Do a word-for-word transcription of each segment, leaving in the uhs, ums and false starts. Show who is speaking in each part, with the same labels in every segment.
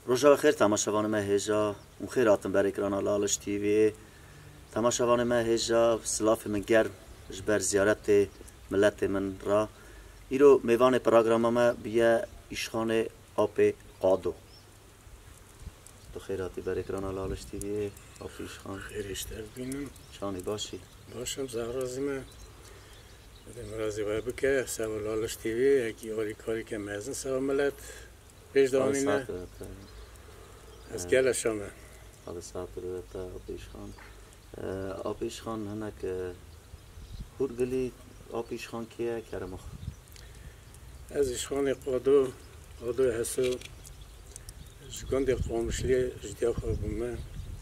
Speaker 1: روزا بخیر تماشاوان ما هجا مخیر آتم بر اکران لالش تیوی تماشاوان ما هجا سلاف من گرم جبر زیارت ملت من را ایرو میوان پروگرام ما بیا ایشخان آب قادو تو خیراتی بر اکران لالش تیوی آب ایشخان
Speaker 2: خیرشتر بینم
Speaker 1: شانی باشی
Speaker 2: باشم زهرازی من بدم رازی وای بکه سوال لالش تیوی یکی آری کاری که مزن سوال ملت پیش دانینه از گل شما
Speaker 1: هذا ساتر تا آبیشخان آبیشخان هنک هرگلی آبیشخان کیه کرمخ
Speaker 2: از ایشخان قادو قادو حسو جگند قامشلی جدیا خواب من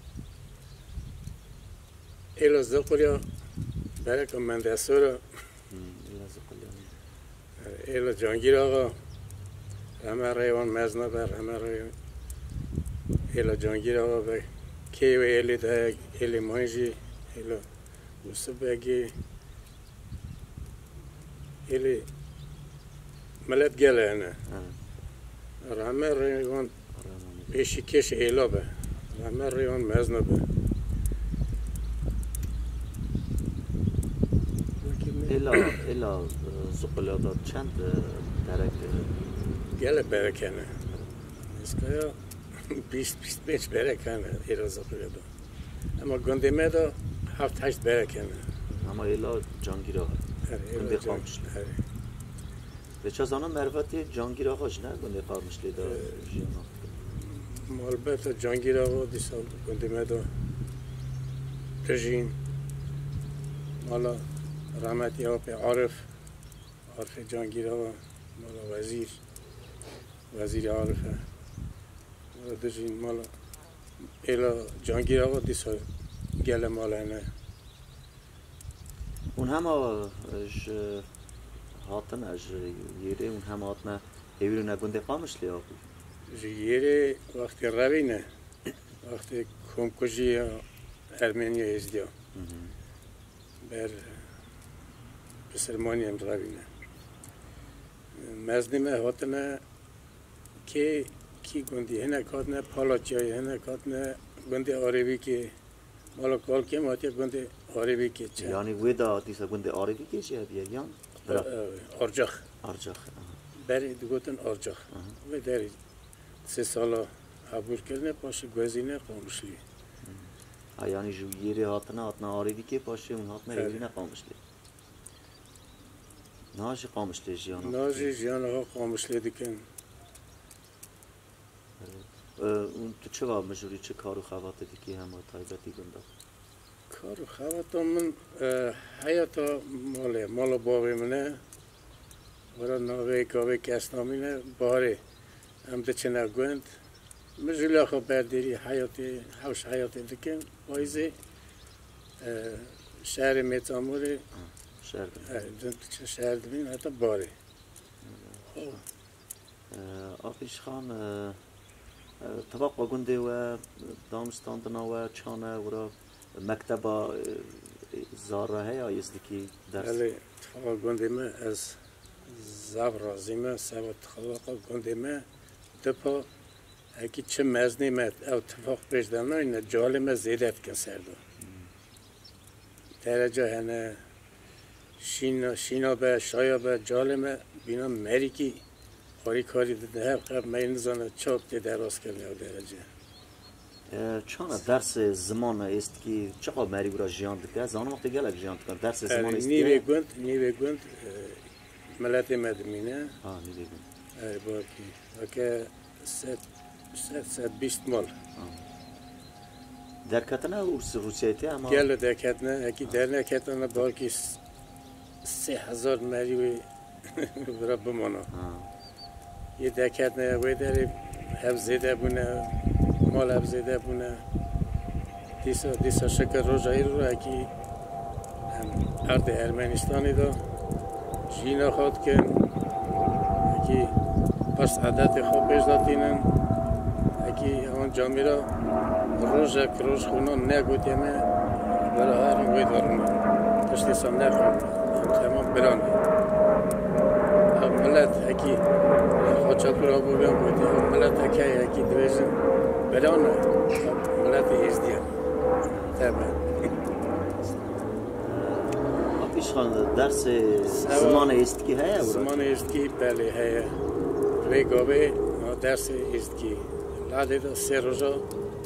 Speaker 2: ایلا زقلیا برکم من دستورا
Speaker 1: ایلا زقلیا
Speaker 2: ایلا جانگیر آقا همه ریوان مزنه بر همه ریوان ایلا جانگیر آقا به کی و ایلی ده ایلی مانجی ایلا وسط بگی ایلی ملت گله نه همه ریوان پیشی کش ایلا به همه ریوان مزنه به
Speaker 1: ایلا ایلا زقلیا داد چند درک
Speaker 2: گله برکنه اسکایا بیست بیست پنج برکنه ایلا زقلیا داد اما گنده میدا هفت هشت برکنه
Speaker 1: اما ایلا جانگیر آقا گنده خامشلی به چازانا مروتی جانگیر آقاش نه گنده خامشلی دا جیانا
Speaker 2: البته جانگیر آقا دیسا گنده میدا پرژین مالا رحمتی آقا عارف عارف جانگیر آقا مالا وزیر وزیر عارفه مالا دژین مالا ایلا جانگیر آقا دیسا گل مالا نه
Speaker 1: اون هم اج هاتن اج یری اون هم هاتن هیرو نگنده خامشلی آقا
Speaker 2: یری وقتی روینه وقتی کمکشی ارمنیا ازدیا بر بسرمانی هم روینه مزنیمه هاتنه که کی گندی هنه کاتنه پالاچیای هنه کاتنه گندی آریوی که مالا کال کم هاتی گندی آریوی که چه
Speaker 1: یعنی ویدا دیسا گنده آریوی که چه بیاد یان
Speaker 2: آرجخ
Speaker 1: آرجخ
Speaker 2: بری دوگوتن آرجخ و داری سه سالا عبور کردنه پاش گوزینه قامشلی
Speaker 1: یعنی جو یری هاتنه هاتنه آریوی که پاشه اون هاتنه هیری نقامشلی ناجی قامشلی جیانا
Speaker 2: ناجی جیانا ها قامشلی دکن
Speaker 1: اون تو چه واب مجوری چه کارو خواته دیکی همه تایبتی گنده
Speaker 2: کارو خواته من حیاتا ماله مالا باقی منه برای ناوه کاوه کسنامینه باره هم ده چنه گوند مجوری آخو بردیری حیاتی حوش حیاتی دکن بایزی شهر میتاموری
Speaker 1: شهر
Speaker 2: شهر دبین حتی باره
Speaker 1: آفیش خان طبق گنده و دانستاندنا و چانه و مکتبا زاره های یزدیکی درس
Speaker 2: بله طبق گنده ما از زب رازی ما سبت خلاقا گنده ما دپا اکی چه مزنی ما او اتفاق پیش دارنا اینه جال ما زیدت کن سردو درجه هنه شینا شینا به شایا به جال ما بینا مری کی کاری کاری دیده هر قبل من نزانه چاپ تی دراز کرده او درجه
Speaker 1: چانه درس زمان است که چقدر مری برای جیان دکه زمان وقتی گلک جیان دکه درس زمان است
Speaker 2: نیوه گوند نیوه گوند ملت مدمینه
Speaker 1: آه نیوه گوند
Speaker 2: ای باکی وکه ست ست ست بیست مال
Speaker 1: درکتنه روسیتی اما
Speaker 2: گل درکتنه اکی در نکتنه باکی سه هزار مری برای بمانه یه دکت نه وی داری هف زیده بونه مال هف زیده بونه دیسا دیسا شکر روزایی رو اکی ارد ارمنستانی دا جینا خود کن اکی پس عدد خوب پیش دادینن اکی اون جامی را روز یک روز خونان نگوتیم برای هر وی دارم تشتی سام نخوند تمام برانه ملت هکی خواچات را بگم بودی ملت هکی هکی دویزن برانه ملت ایزدیم تبا
Speaker 1: آبیش خان درس زمان است که هیا
Speaker 2: زمان است که بله هیا روی گاوه درس است که لعده دا سه روزا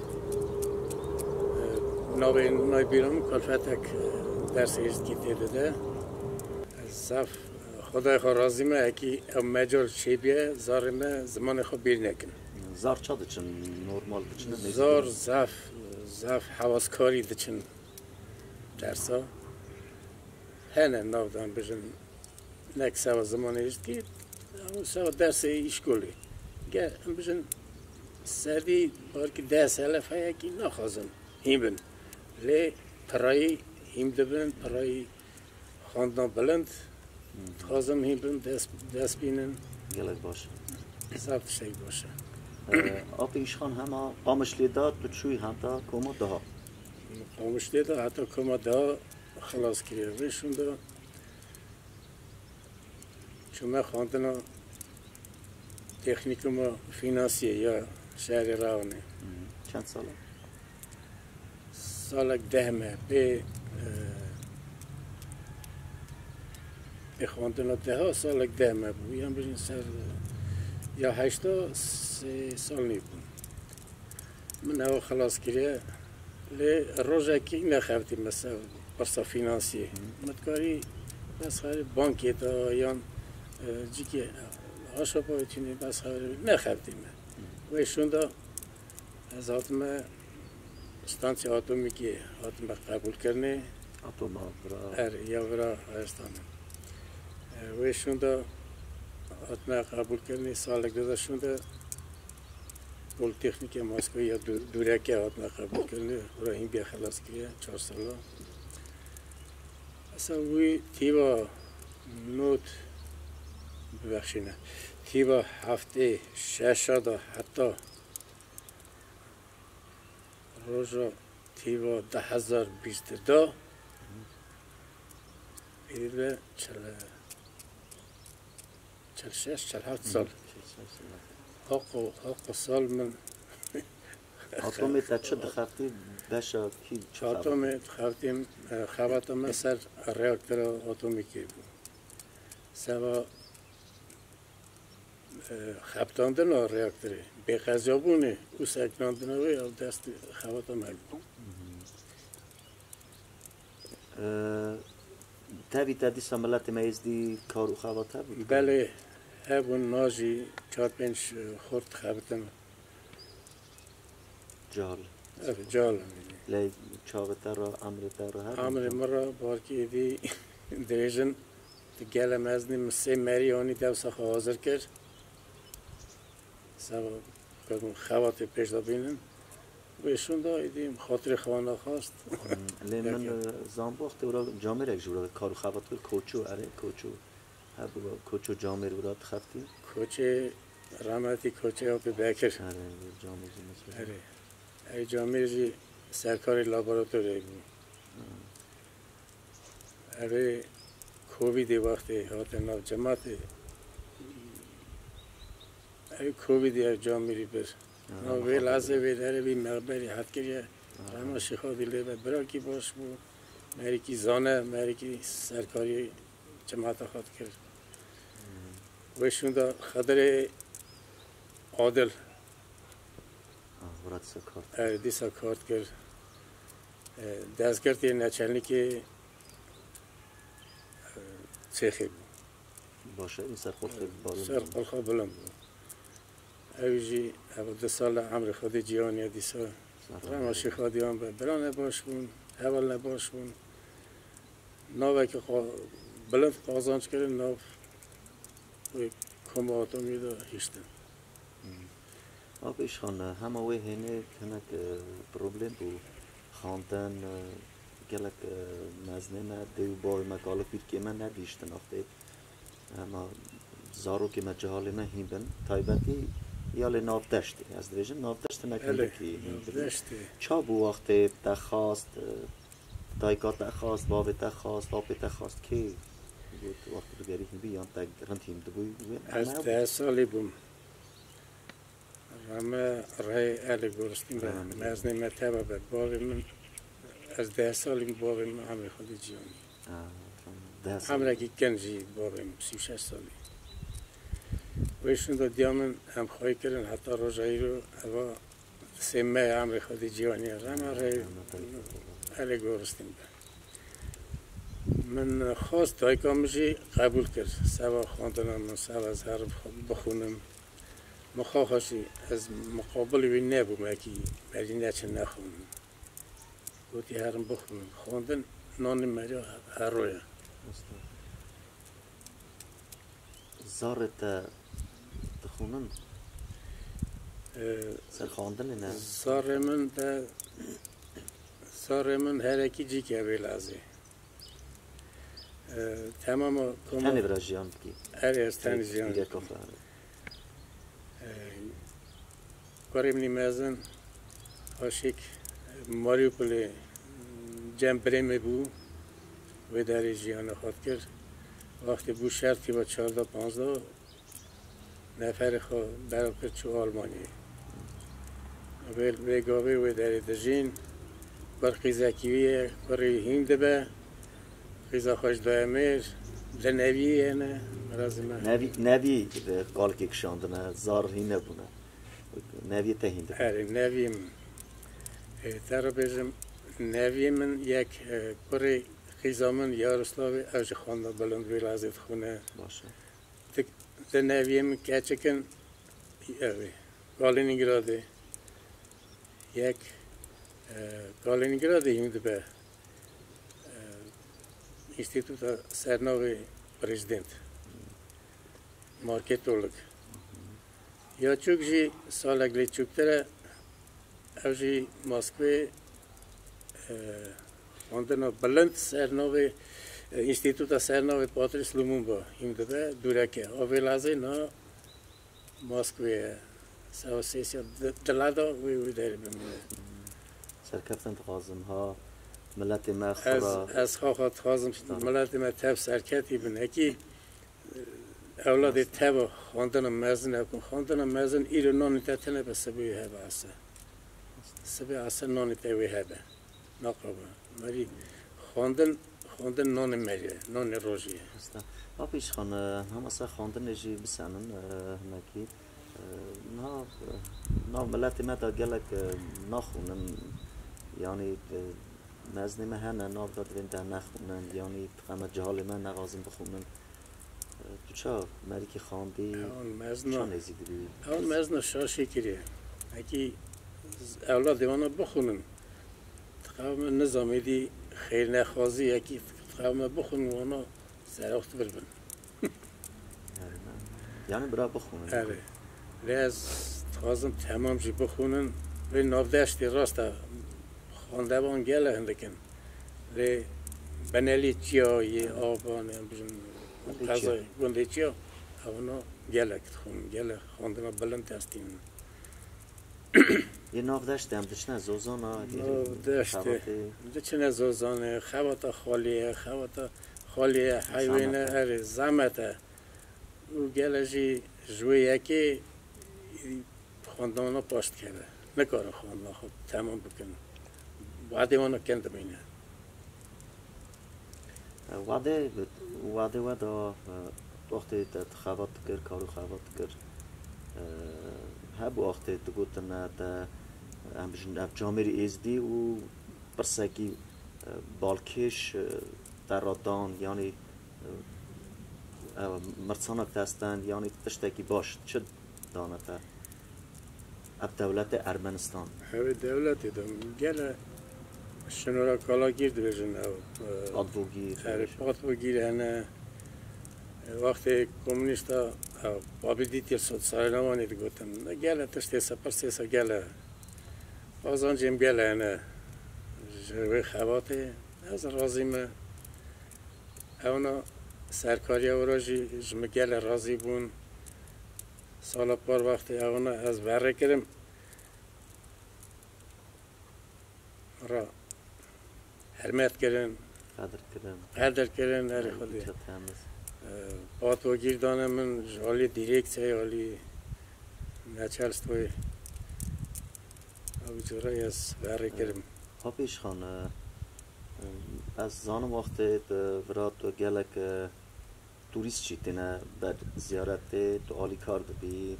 Speaker 2: نوی نوی بیرون کلفتک درس است که دیده ده صف خدای خو راضی مه اکی مجال چی بیه زار مه زمان خو بیر نکن
Speaker 1: زار چه دچن نورمال دچن
Speaker 2: زار زف زف حواسکاری دچن درسا هنه نو دان بجن نک سوا زمان است که اون سوا درس ایشکولی گه ام بجن سردی بار که ده ساله فیا کی نخوازم هیمبن لی پرایی هیم دبن پرایی خواندن بلند خوازم هیمبن دست دست بینن
Speaker 1: گلک باشه
Speaker 2: زفت شی باشه
Speaker 1: آبیش خان همه قامش لیداد بچوی هم تا کمو ده
Speaker 2: قامش لیدا حتی کما ده خلاص کریه ویشون ده چون خواندن تکنیکم فینانسیه یا شهر راونه
Speaker 1: چند ساله؟
Speaker 2: سالک دهمه به به خواندن ده ها سالک دهمه بود یا بجین سر یا هشتا سه سال نی بود من او خلاص کریه لی روزه که نخوردی مثلا برسا فینانسیه متکاری بس خیلی بانکی تا یا جی که آشا پایتونی بس خیلی نخوردیم و ایشون دا از آتمه ستانسی آتومی که آتمه قبول کرنه
Speaker 1: آتوم برا
Speaker 2: ار یا برا هستان و ایشون دا آتمه قبول کرنه سالک دادشون دا پولیتکنیک ماسکو یا دورکه آتمه قبول کرنه برا این بیا خلاص کریه چهار ساله اصلا وی تیبا نوت ببخشینه تیبا هفته شش دا حتی روزا تیبا ده هزار بیست دو ایده چل چل شش چل هفت سال حق و حق سال من
Speaker 1: آتومی تا چه دخفتی بشه کی
Speaker 2: چهارتومی خفتیم خواتم سر ریاکتور اتمیکی بود سوا خفتاندن ریاکتوری به قضیابونه او سکناندن وی او دست خواتم بود
Speaker 1: تابی تا دیسا ملت میزدی کارو خواته بود؟
Speaker 2: بله هبون ناجی چهار پنج خورد خواتم
Speaker 1: جال
Speaker 2: جال
Speaker 1: لی چاوته را امر تا را هر
Speaker 2: امر مرا بارکی دی دریجن گله مزنی مسه مریانی دوسا حاضر کرد سوا کدوم خوات پیش دابینن ویشون دا ایدیم خاطر خوانه خواست
Speaker 1: لی من زنباخت ورا جامعه یک جورا کارو خوات کرد کوچو اره کوچو هر بوا کوچو جامعه ورا تخفتی
Speaker 2: کوچه رحمتی کوچه آب بکر
Speaker 1: اره جامعه جی
Speaker 2: اره ای جامعه جی سرکاری لابراتوری بود اره کوویدی وقتی هات ناو جماعت ای کوویدی ار جامعه بر ناو وی لحظه وی داره بی مقبری حد کریه رحمه شیخادی لیبه برا کی باش بود مری کی زانه مری کی سرکاری جماعت خود کرد ویشون دا خدر عادل
Speaker 1: ورات سکارت
Speaker 2: دیسا کارت کرد دست کرد یه نچلنی که سیخی بود
Speaker 1: باشه این سرخوش بلند
Speaker 2: سرخوش بلند بود اویجی اول دو سال عمر خودی جیانی دیسا رحمه شیخادی هم برانه باش بون اول نباش بون ناوه که بلند قازانچ کرد ناو کم آتومی دا هیشتن
Speaker 1: آبیش خان همه وی هنه کنک پروبلم بود خواندن گلک مزنه نه دیو بای مکاله پیر که من ندیشتن آخته اما زارو که مجهال من هیمبن تایبتی یال ناف دشتی از دیجن ناف دشت نکنده که هیمبن چا بو وقت تخواست دایگاه تخواست باب تخواست باب تخواست که بود وقت بگیری هم بیان تا رنتیم دبوی
Speaker 2: از ده سالی بوم رمه رای ال گرسنیم به مزنی متابه به باقی من از ده سالی باقی من همه خودی جیانی هم رکی کنجی باقی سی و شش سالی ویشون دو دیامن هم خواهی کردن حتی روزایی رو اوا سیمه هم خودی جیانی رمه رای ال گرسنیم به من خواست دای کامجی قبول کرد سوا خواندنم من سوا زهر بخونم مخواهشی از مقابل وی نبود مکی ولی نچه نخونم گویی هرم بخونم خواندن نان مرا هر رویا
Speaker 1: زارت تخونن سر خواندن نه
Speaker 2: زار من ده زار من هر کی جی که بیلازه تمام کم
Speaker 1: تنی براجیان کی
Speaker 2: اره از تنی جیان کاریم نیمازن هاشیک ماریوپولی جنبریم بو و داری جیان خود کرد وقتی بو شرطی با چهارده پانزده نفر خو برام کرد چو آلمانی ویل بگاوی و داری دژین بر خیزکیوی کاری هند به خیزا خوش دایمیر لنویه نه مرازمه
Speaker 1: نوی نوی قال کی کشاندنه زار هینه بونه نوی تهینده
Speaker 2: آره نویم ترا بزم نویم من یک کاری خیزامن یاروسلاوی از خانه بلند ویلازت خونه
Speaker 1: باشه
Speaker 2: د نویم کچکن اوی کالینینگراده یک کالینینگراده یمد به انستیتوت سرناوی پرزیدنت مارکتولوگ یا چوکجی سالگلی چوکتره اوجی مسکوی آندنا بلند سرناوی انستیتوت سرناوی پاتریس لومونبا یمد به دورکه آویلازه نا مسکوی سواسیسیا دلادا وی وی داری بمونه
Speaker 1: سرکفتن تخازم ها ملت ما
Speaker 2: از
Speaker 1: خورا
Speaker 2: از خواهد خواهم ملت ما تب سرکتی بنه کی اولاد تب خواندن مزن کن خواندن مزن ایرو نانی تنه به سبوی هبه است سبوی است نانی توی هبه نقابه ولی خواندن خواندن نان مریه نان روزیه
Speaker 1: آبیش خان هم اصلا خواندن نجی بسنن نکی نه نه ملت ما تا گلک نخونن یعنی مزنی ما هنه نابداد وینده نخونن یعنی قمه جهال ما نغازم بخونن تو چه مری که خواندی چه نزیدی بی؟
Speaker 2: اون مزن شاشی کریه اکی اولاد دیوانا بخونن تقام نظامی دی خیر نخوازی اکی تقام بخونن وانا سراخت بربن
Speaker 1: یعنی برای بخونن
Speaker 2: اره لیز تقازم تمام جی بخونن و نابداشتی راسته خونده بان گله هندکن لی بنالی چیایی آبانه بجن غذای گنده چیا اونا گله کت خون گله خواندن بلند هستیم
Speaker 1: یه نافداشت هم داشتن زوزانا
Speaker 2: نافداشته داشتن زوزانه خواتا خالیه خواتا خالیه حیوانه اره زمته و گله جی جویه که خواندن پاشت کرده نکاره خواندن خود تمام بکن وعده وانا کند بینه
Speaker 1: وعده وعده وعده وقتی تخوات کر کارو خوات کر هب وقتی تقولن تا هم بجن اب جامری ازدی و برسکی بالکش ترادان یعنی مرسانه دستن یعنی تشتکی باش چه دانته اب دولت ارمنستان
Speaker 2: هوی دولتی دم گله شنورا کالا گیرد بجن او
Speaker 1: پادوگیر
Speaker 2: اره پادوگیر هنه وقتی کمونیستا победитель соцсоревнований گفتن گله تشتی سپر سیسا گله بازان جیم گله هنه جوی خواته از رازیمه اونا سرکاری اوراجی جم گله رازی بون سالا پار وقتی اونا از بره کرم را حرمت کردن
Speaker 1: قدر کردن
Speaker 2: قدر کردن هر خودی بات و گیر دانه من حالی دیریکت های حالی نچلست توی او جورایی از بره کردم
Speaker 1: آبیش خان از زانم وقت ورات و گلک توریست چیتنه بر زیارت تو آلی کار بی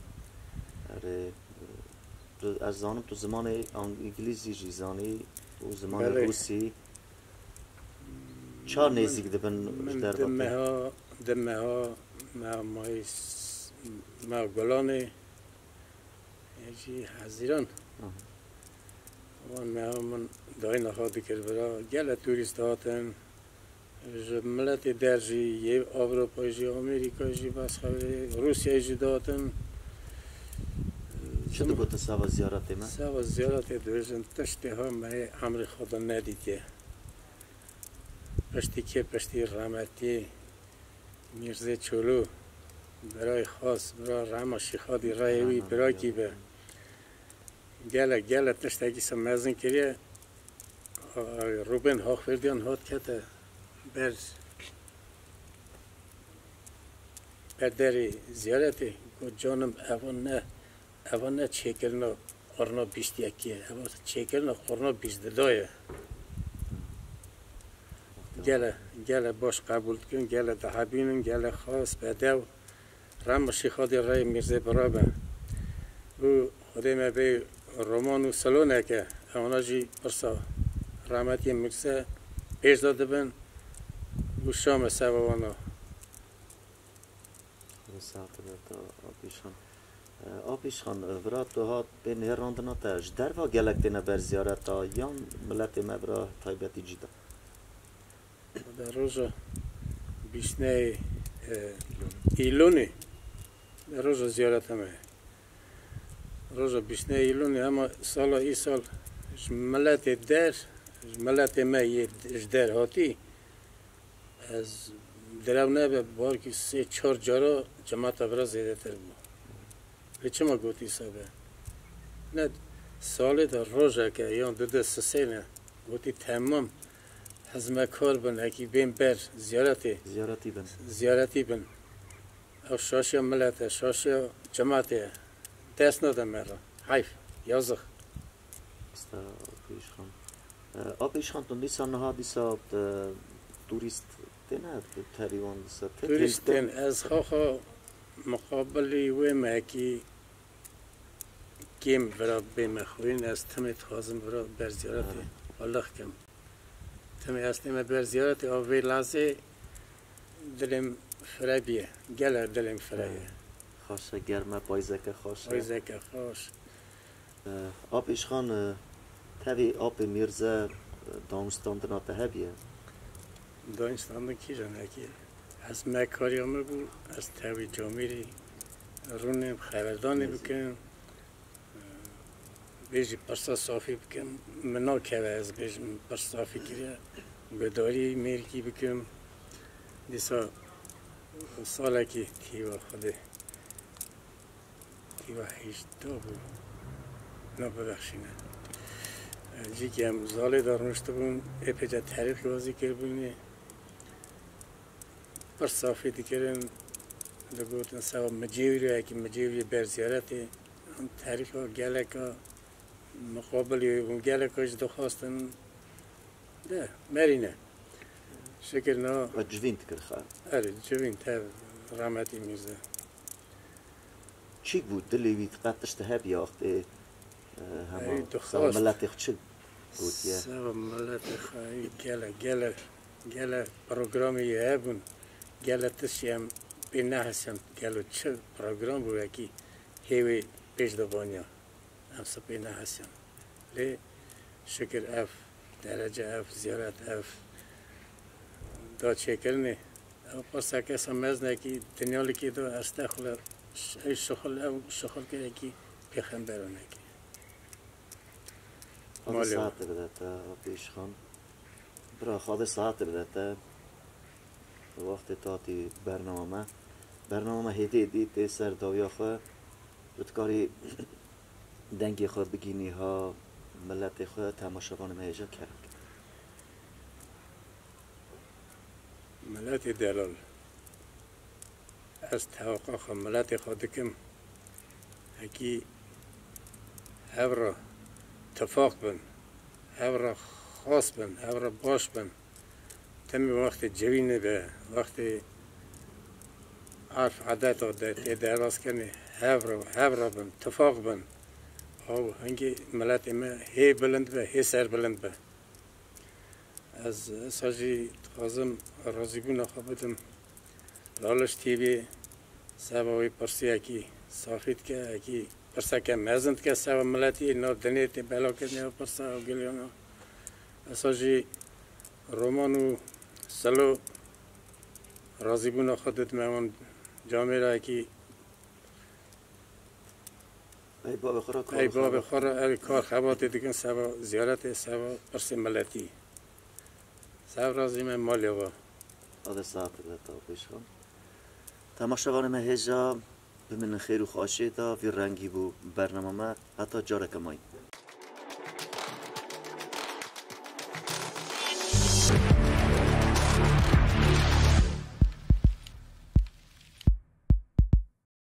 Speaker 1: از زانم تو زمان انگلیسی جیزانی و زمان روسی چهار نزدیک دبن در
Speaker 2: دمه ها دمه ها ما مای ما گلانه یکی حزیران وان ما من دای نخواهی کرد برای گله توریست هاتن ملت درجی یه اروپایی آمریکایی بس خبری روسیایی داتن
Speaker 1: چطور بود سوا زیارت ما؟
Speaker 2: سوا زیارت دویزن تشته ها من امر خدا ندیده پشتی که پشتی رحمتی میرزه چولو برای خاص برای رحمه شیخادی رایوی برای کی به گله گله تشته کی سمازن کریه روبن هاخ فردیان هات کته بر برداری زیارتی که جانم اوان نه اوان نه چکرنا قرنا بیشتی اکیه اوان چکرنا قرنا بیشت دایه گله گله باش قبول کن گله دهبینن گله خاص بدو رم شیخادی رای میرزه برابر او خودی ما به رومان و سالونه که اونا جی پرسا رحمتی میرزه پیش داده بن و شام سوانا
Speaker 1: ساعت ده آبیش خان آبیش خان ورات تو هات بین هراندنا تاج در و گلک دینا بر زیارت تا یان ملت مبرا تایبتی جدا
Speaker 2: در روز بیشتر ایلونی در روز زیارت همه روز بیشتر ایلونی اما سال ای سال ملت در ملت ما یه در هاتی از درو نبه بار که سه چهار جارا جماعت برا زیاده تر بود لیچه ما گوتی سابه نه سال در روزه که یا دو دست سه نه گوتی تمام حزمه کار بن اکی بین بر زیارتی
Speaker 1: زیارتی بن
Speaker 2: زیارتی بن او شاشی ملت شاشی جماعتی دست ندم مرا حیف یازخ
Speaker 1: است آبیش خان آبیش خان تو نیسان ها دیسا توریست نه تریوان دیسا
Speaker 2: توریستن از خواه مقابلی و ماکی کم برا بمخوین از تمت خازم برا بر زیارتی والله کم تمی هستیم بر زیارتی آوی لازه دلم فرابیه گله دلم فرایه
Speaker 1: خاصه گرمه پایزکه خاصه
Speaker 2: پایزکه خاص
Speaker 1: آبیش خان تبی آب میرزه دانستان دنا تهبیه
Speaker 2: دانستان کی جانه کی از مکاری آمده بود از تبی جامیری رونم خبردانی بکن بیشی پرسا صافی بکن منا که از بیش پرسا صافی کریه بداری میرکی بکن دیسا ساله کی تیوا خوده تیوا هیچتا بود نبودخشینه جی که هم زاله دارمشته بون اپیجا تاریخی وازی کرد پر صافی دیگرن لگوتن سوا مجیوری هایی که مجیوری بر زیارتی هم تاریخ و گلک مقابلی و گلک اج دخواستن ده مرینه شکر نا
Speaker 1: و جوین تکر خواه
Speaker 2: اره جوین تا رحمتی میرزه
Speaker 1: چی بود دلیویت قطش تهبیه وقتی
Speaker 2: اره
Speaker 1: همه
Speaker 2: دخواست
Speaker 1: سوا ملت اخچل گوتیه
Speaker 2: سوا ملت خواهی گله گله گله پروگرامی یه بون گله تشیم به نحسیم گله چه پروگرام بود که هیوی پیش دبانیا هم سپی نحسیم لی شکر اف درجه اف زیارت اف دا چه کرنه او پرسا کسا مزنه که دنیالی که دو استخلا شخل او شخل که که پیغمبرانه که
Speaker 1: خواهد ساعت بدهتا آبیش خان برا خواهد ساعت بدهتا وقت تاتی برنامه برنامه هیده دیده سر داویا خواه رودکاری دنگی خواه بگینی ها ملت خواه تماشاوان مهجا کرد
Speaker 2: ملت دلال از توقع خو ملت خود کم اکی هورا اتفاق بن هورا خاص بن هورا باش بن تمی وقت جوینه به وقت عرف عادت و دراز کنه هورا هورا بن اتفاق بن او هنگی ملت ما هی بلند به هی سر بلند به از ساجی خازم راضی بودم خودم لالش تیوی سوای پرسی اکی صافیت که اکی پرسا که مزند که سوا ملتی نو دنیت بالا کنه پرسا و گلیانا ساجی رومانو سلو راضی بودم خودت من جامعه را اکی
Speaker 1: ای باب خورا کار
Speaker 2: ای باب خورا ای کار خباتی دیگه سوا زیارت سوا پرسی ملتی سوا راضی من مالی با
Speaker 1: هذا ساعت تا پیش خواهم تماشاوان ما هجا بمن خیر و خواشی دا وی رنگی بو برنامه ما حتی جاره کمایی